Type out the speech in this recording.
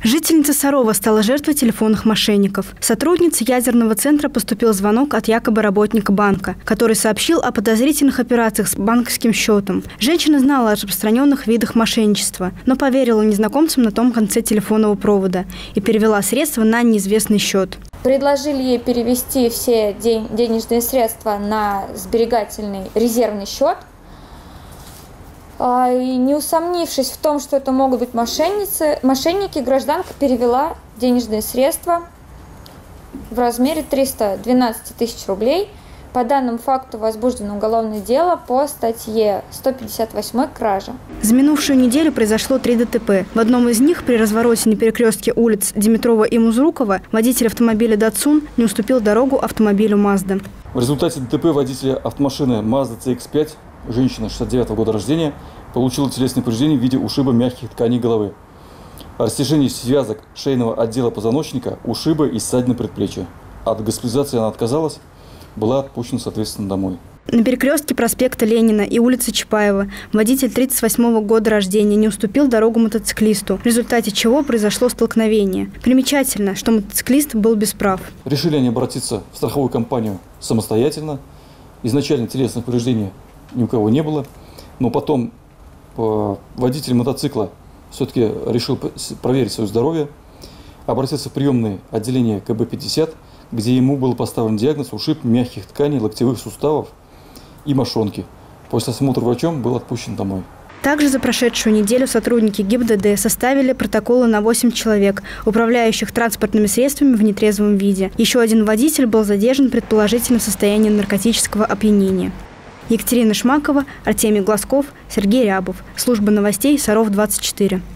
Жительница Сарова стала жертвой телефонных мошенников. Сотруднице ядерного центра поступил звонок от якобы работника банка, который сообщил о подозрительных операциях с банковским счетом. Женщина знала о распространенных видах мошенничества, но поверила незнакомцам на том конце телефонного провода и перевела средства на неизвестный счет. Предложили ей перевести все денежные средства на сберегательный резервный счет. И не усомнившись в том, что это могут быть мошенники, гражданка перевела денежные средства в размере 312 тысяч рублей. По данному факту возбуждено уголовное дело по статье 158 «Кража». За минувшую неделю произошло 3 ДТП. В одном из них при развороте на перекрестке улиц Димитрова и Музрукова водитель автомобиля «Датсун» не уступил дорогу автомобилю «Мазда». В результате ДТП водитель автомашины Mazda CX-5, женщина 69-го года рождения, получила телесные повреждения в виде ушиба мягких тканей головы, растяжение связок шейного отдела позвоночника, ушиба и ссадины предплечья. От госпитализации она отказалась, была отпущена, соответственно, домой. На перекрестке проспекта Ленина и улицы Чапаева водитель 38-го года рождения не уступил дорогу мотоциклисту, в результате чего произошло столкновение. Примечательно, что мотоциклист был без прав. Решили они обратиться в страховую компанию самостоятельно. Изначально телесных повреждений ни у кого не было, но потом водитель мотоцикла все-таки решил проверить свое здоровье, обратился в приемное отделение КБ-50, где ему был поставлен диагноз ушиб мягких тканей локтевых суставов и мошонки. После осмотра врачом был отпущен домой. Также за прошедшую неделю сотрудники ГИБДД составили протоколы на 8 человек, управляющих транспортными средствами в нетрезвом виде. Еще один водитель был задержан предположительно в состоянии наркотического опьянения. Екатерина Шмакова, Артемий Глазков, Сергей Рябов. Служба новостей Саров 24.